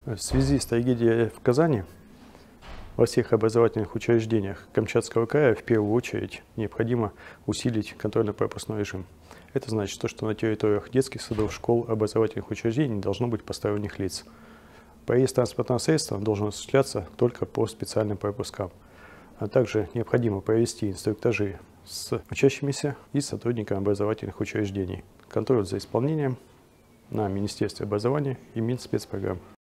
В связи с трагедией в Казани во всех образовательных учреждениях Камчатского края в первую очередь необходимо усилить контрольно-пропускной режим. Это значит, что на территориях детских садов, школ, образовательных учреждений должно быть посторонних лиц. Проезд транспортного средства должен осуществляться только по специальным пропускам. А также необходимо провести инструктажи с учащимися и сотрудниками образовательных учреждений. Контроль за исполнением на Министерстве образования и Минспецпрограмм.